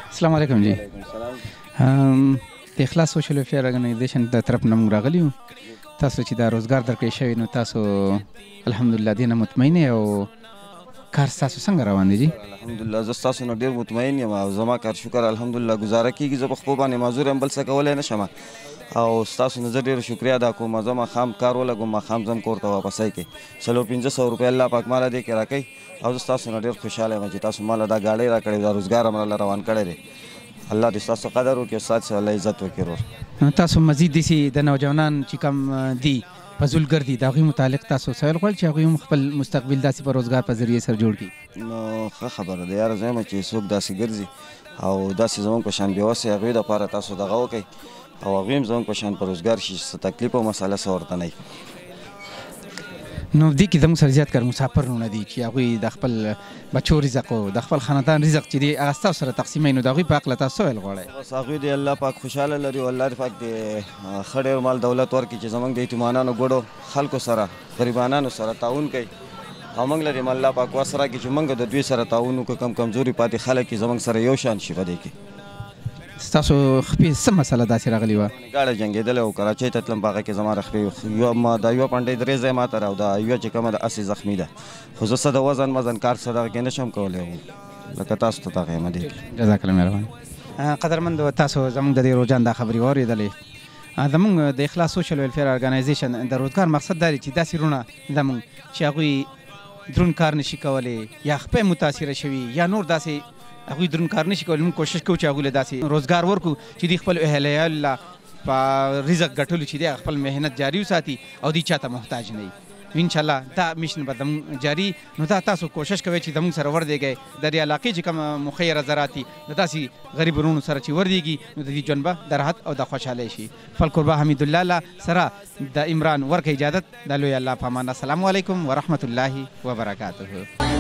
अस्सलाम वालेकुम जी। د اخلاص سوشل ویلفیر ارګنایزیشن د طرف نه موږ راغلي یو. تاسو چې دا روزګار درکړی شوی نو تاسو الحمدلله دې نه مطمئن یې او کار ستاسو څنګه روان دی جی؟ الحمدلله زه ستاسو نه ډېر مطمئن یم او زما کار شکر الحمدلله ګزاره کېږي. زه په خپل باندې معذور یم، بل څه کولی نه شم او ستاسو نه زه ډېره شکریه ادا کوم. زه ماښام کار ولګوم، ماښام ځم کور ته واپسی کوي 400-500 روپۍ الله پاک ماله دې کې راکوي او زه ستاسو نه ډېر خوشحاله یم چې تاسو ماله دا ګاډۍ راکړې، دا روزګار هم راله روان کړی دی. الله دې ستاسو قدر وکړي او ستاسو الله عزت وکړي. ورور تاسو مزید داسې د نوجوانان چې کم دي فضولګر دي د هغوی متعلق تاسو څه ویل غواړئ چې هغوی هم خپل مستقبل داسې په روزګار په ذریعې سره جوړ کړي؟ نو ښه خبره ده یاره، زه یم چې څوک داسې ګرځي او داسې زموږ په شان بېوسې هغوی دپاره تاسو دغه وکئ او هغوی هم زموږ په شان په روزګار شي، څه تکلیف او مسله څه ورته نه وي. نو دې کې زموږ سره زیات کار مسافرونه دي چې هغوی د خپل بچو رزق او د خپل خاندان رزق چې دی هغه ستاسو سره تقسیموي، نو د هغوی په هکله تاسو څه ویل غواړئ؟ بس هغوی دې الله پاک خوشحاله لري او الله دې پاک دې ښه ډېر مال دولت ورکړي چې زموږ د یتیمانانو ګوډو خلکو سره غریبانانو سره تعاون کوي او موږ له دې الله پاک وس راکړي چې موږ د دوی سره تعاون وکړو، کم کمزوري پاتې خلک یې زموږ سره یو شان شي. په دې کې ستاسو خپې څه مسله داسې راغلې وه؟ ګاډه جنګېدلی او کراچۍ ته تلم، په هغه کې زما د خپې دا یوه پنډۍ 3 ځای ماته او دا یوه چې کومه ده هسې زخمي ده، خو زه څه د وزن کار څه دغه کې نه شم کولی لکه تاسو ته دغه یم. دې جزاک الله مهربان. قدرمندو تاسو زموږ د دې روجان دا خبرې واورېدلې. زموږ د اخلاص سوشل ویلفیر ارګنایزیشن د روزګار مقصد دا دی چې داسې وروڼه زموږ چې هغوی دروند کار نشي کولی یا خپې متاثره شوي یا نور داسې هغوی دروند کار نشي کولی، موږ کوشش کوو چې هغوی له داسې روزګار ورکړو چې دوی خپل اهلیه له په رزق ګټلو چې دی خپل محنت جاري وساتي او دوی چاته محتاج نه وي. انشاءالله دا میشن به زموږ جاري. نو دا تاسو کوشش کوئ چې زموږ سره وردېږئ، د دې علاقې چې کوم مخیره زراعت دي د داسې غریب وروڼو سره چې وردېږي نو د دې ژوند به د راحت او د خوشحالۍ شي. فل قربا حمیدالله له سره د عمران ورکه اجازت د لوی الله په امان. السلام علیکم ورحمة الله وبرکاته.